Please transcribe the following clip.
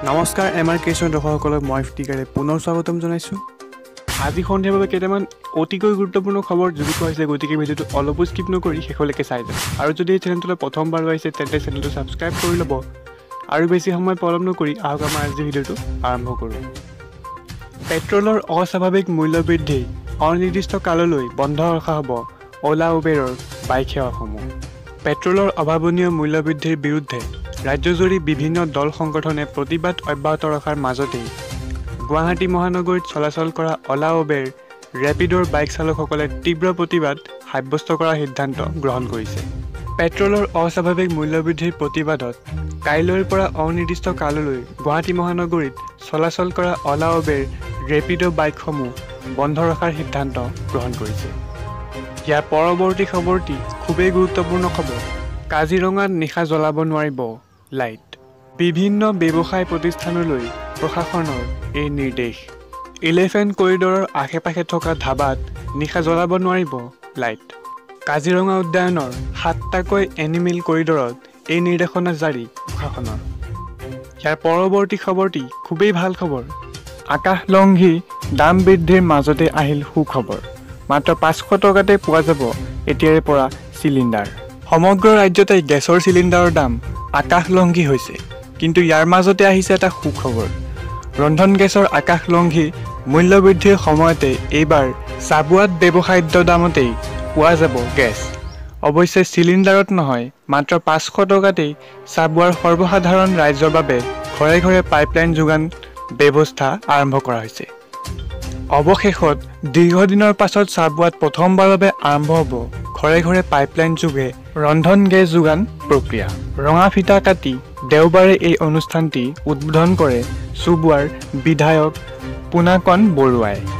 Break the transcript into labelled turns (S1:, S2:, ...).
S1: নমস্কাৰ এমআৰ কেছৰ দৰ্শকসকলক মই ফিটিকাৰে পুনৰ স্বাগতম জনাইছোঁ। আজি সন্ধিয়াৰ বাবে কেইটামান অতিকৈ গুৰুত্বপূৰ্ণ খবৰ যুগুত হৈছে, গতিকে ভিডিঅ'টো অলপো স্কিপ নকৰি শেষলৈকে চাই যাব। আৰু যদি এই চেনেলটোলৈ প্ৰথমবাৰ আহিছে তেন্তে চেনেলটো ছাবস্ক্ৰাইব কৰি ল'ব। আৰু বেছি সময় পলম নকৰি আহক আমাৰ আজি ভিডিঅ'টো আৰম্ভ কৰোঁ। পেট্ৰলৰ অস্বাভাৱিক মূল্য বৃদ্ধি অনিৰ্দিষ্ট কাললৈ বন্ধ ৰখা হ'ব অ'লা উবেৰৰ বাইক সেৱাসমূহ। পেট্ৰলৰ অভাৱনীয় মূল্য বৃদ্ধিৰ বিৰুদ্ধে ৰাজ্যজুৰি বিভিন্ন দল সংগঠনে প্ৰতিবাদ অব্যাহত ৰখাৰ মাজতেই গুৱাহাটী মহানগৰীত চলাচল কৰা অ'লা উবেৰ ৰেপিডৰ বাইক চালকসকলে তীব্ৰ প্ৰতিবাদ সাব্যস্ত কৰাৰ সিদ্ধান্ত গ্ৰহণ কৰিছে। পেট্ৰলৰ অস্বাভাৱিক মূল্য বৃদ্ধিৰ প্ৰতিবাদত কাইলৈৰ পৰা অনিৰ্দিষ্ট কাললৈ গুৱাহাটী মহানগৰীত চলাচল কৰা অ'লা উবেৰ ৰেপিড' বাইকসমূহ বন্ধ ৰখাৰ সিদ্ধান্ত গ্ৰহণ কৰিছে। ইয়াৰ পৰৱৰ্তী খবৰটি খুবেই গুৰুত্বপূৰ্ণ খবৰ। কাজিৰঙাত নিশা জ্বলাব নোৱাৰিব লাইট। বিভিন্ন ব্যৱসায় প্ৰতিষ্ঠানলৈ প্ৰশাসনৰ এই নিৰ্দেশ। 11 কৰিডৰৰ আশে-পাশে থকা ধাবাত নিশা জ্বলাব নোৱাৰিব লাইট। কাজিৰঙা উদ্যানৰ 7টাকৈ এনিমেল কৰিডৰত এই নিৰ্দেশনা জাৰি প্ৰশাসনৰ। ইয়াৰ পৰৱৰ্তী খবৰটি খুবেই ভাল খবৰ। আকাশলংঘী দাম বৃদ্ধিৰ মাজতে আহিল সুখবৰ। মাত্ৰ 500 টকাতে পোৱা যাব এতিয়াৰে পৰা চিলিণ্ডাৰ। সমগ্ৰ ৰাজ্যতে গেছৰ চিলিণ্ডাৰৰ দাম আকাশলংঘী হৈছে, কিন্তু ইয়াৰ মাজতে আহিছে এটা সুখবৰ। ৰন্ধন গেছৰ আকাশলংঘী মূল্য বৃদ্ধিৰ সময়তে এইবাৰ চাবুৱাত ব্যৱসায়িক দামতেই পোৱা যাব গেছ। অৱশ্যে চিলিণ্ডাৰত নহয়, মাত্ৰ 500 টকাতেই চাবুৱাৰ সৰ্বসাধাৰণ ৰাইজৰ বাবে ঘৰে ঘৰে পাইপলাইন যোগান ব্যৱস্থা আৰম্ভ কৰা হৈছে। অৱশেষত দীৰ্ঘদিনৰ পাছত চাবুৱাত প্ৰথমবাৰৰ বাবে আৰম্ভ হ'ব ঘৰে ঘৰে পাইপলাইন যোগে ৰন্ধন গেছ যোগান প্ৰক্ৰিয়া। ৰঙা ফিটা কাটি দেওবাৰে এই অনুষ্ঠানটি উদ্বোধন কৰে চুবুৱাৰ বিধায়ক পুনাকণ বৰুৱাই।